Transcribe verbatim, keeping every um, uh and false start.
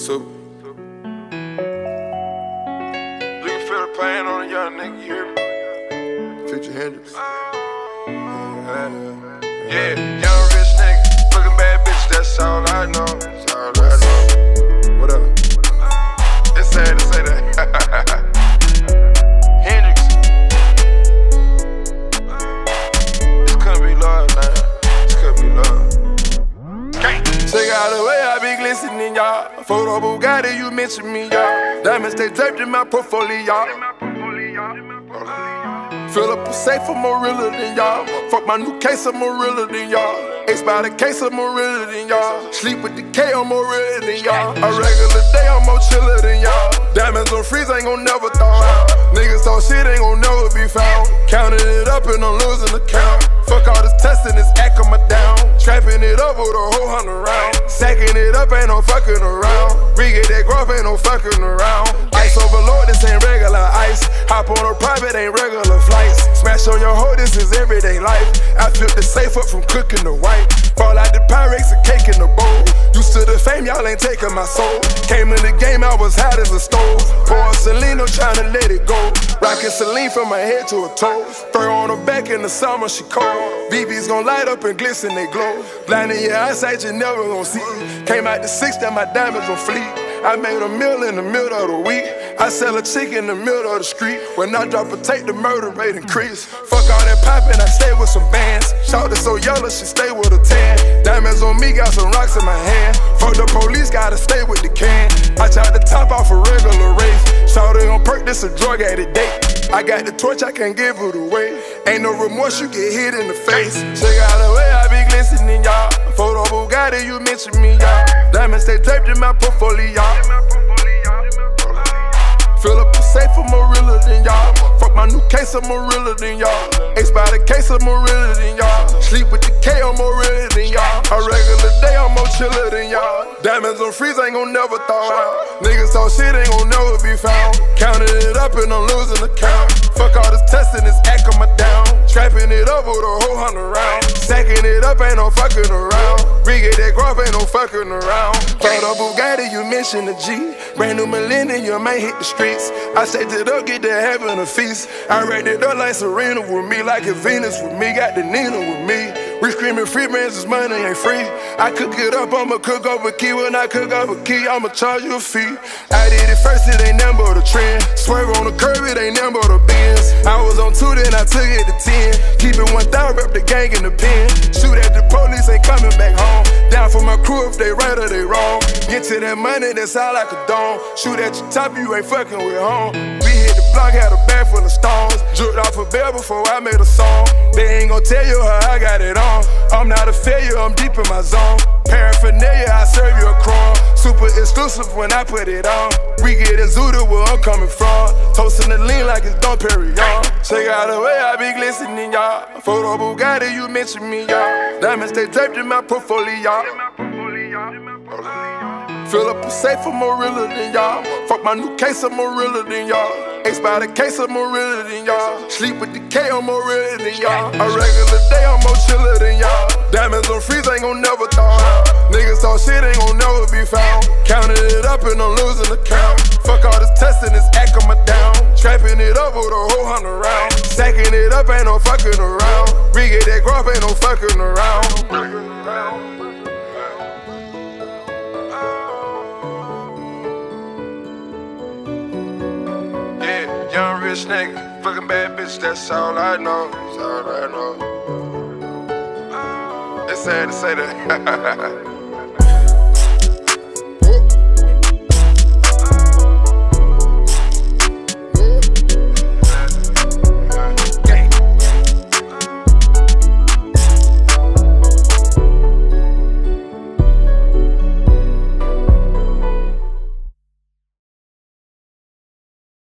Two. You can feel the pain on a young nigga, you hear me? Future Hendrix. Yeah, yeah, young rich nigga, looking bad bitch, that's all I know. That's all I know. What up? It's sad to say that. Hendrix. This couldn't be love, man. This couldn't be love. Check out the way I be glistening, y'all. Photo Bugatti, you mention me, y'all. Diamonds, they taped in my portfolio. Fill up a safe, I'm more realer than y'all. Fuck my new case, I'm more realer than y'all. Ace by the case, I'm more realer than y'all. Sleep with the K, I'm more realer than y'all. A regular day, I'm more chiller than y'all. Diamonds on freeze, ain't gon' never thaw out. Niggas talk shit, ain't gon' never be found. Counting it up and I'm losing the count. Fuck all this testing, this act on my down. Trapping it up with a whole hundred round. Sacking it up, ain't no fucking around. We get that growth, ain't no fucking around. Ice overload, this ain't regular ice. Hop on a private, ain't regular flights. Smash on your hoe, this is everyday life. I flip the safe up from cooking the white. Fall out the Pyrex, a cake in the bowl. Used to the fame, y'all ain't taking my soul. Came in the game, I was hot as a stove. Pouring Celine, trying to let it go. Rockin' Celine from my head to her toes. Throw on her back in the summer, she cold. B B's gon' light up and glisten, they glow. Blinding your eyesight, you never gon' see. Came out the six, that my diamonds gon' fleet. I made a meal in the middle of the week. I sell a chick in the middle of the street. When I drop a tape, the murder rate increase. Fuck all that poppin', I stay with some bands. Shawty so yellow, she stay with a tan. Diamonds on me, got some rocks in my hand. Fuck the police, gotta stay with the can. I chop the top off a regular race. Shawty on perk, this a drug at a date. I got the torch, I can't give it away. Ain't no remorse, you get hit in the face. Check out the way I be glistening, y'all. Photo Bugatti, you mention me, y'all. Diamonds, they taped in my portfolio. Fill up a safe, I'm more realer than y'all. Fuck my new case, I'm more realer than y'all. Ace by the case, I'm more realer than y'all. Sleep with the K, I'm more realer than y'all. A regular day, I'm more chiller than y'all. Diamonds on freeze, ain't gon' never thaw out. Niggas talk shit, ain't gon' never be found. Counting it up and I'm losing the count. Fuck all this testing, this act on my down. Trapping it up with a whole hundred round. Sacking it up, ain't no fucking around. We get that growth, ain't no fucking around. Photo Bugatti, you mention the G. Brand new millennium, ain't hit the streets. I shaped it up, get to having a feast. I racked it up like Serena with me, like a Venus with me, got the Nina with me. We screaming free brands, this money ain't free. I cook it up, I'ma cook up a key. When I cook up a key, I'ma charge you a fee. I did it first, it ain't nothing but a trend. Swerve on the curb, it ain't nothing but a Benz. I was on two, then I took it to ten. Keep it one thousand, rep the gang in the pen. Shoot at the police, ain't coming back home. Down for my crew if they right or they wrong. Get to that money, that's all I could don. Shoot at your top, you ain't fucking with home. We hit the block, had a bag full of stones. Dripped off a bell before I made a song. They ain't gon' tell you how I got it on. I'm not a failure, I'm deep in my zone. Paraphernalia, I serve you a crumb. Super exclusive when I put it on. We get a Zuda where I'm coming from. Toasting the lean like it's Dom Perignon. Check out the way I be glistening, y'all. Photo Bugatti, you mention me, y'all. Diamonds, they taped in my portfolio. Fill up a safe, I'm more realer than y'all. Fuck my new case, I'm more realer than y'all. Ace by the case, I'm more realer than y'all. Sleep with the K, I'm more realer than y'all. A regular day, I'm more chiller than y'all. Diamonds on freeze, ain't gon' never thaw out. Niggas talk shit, ain't gon' never be found. Counting it up and I'm losing the count. Fuck all this testing, this act on my down. Trapping it up with a whole hundred round. Sacking it up, ain't no fucking around. We get that growth, ain't no fucking around. Young rich nigga, fucking bad bitch, that's all I know. That's all I know. It's sad to say that.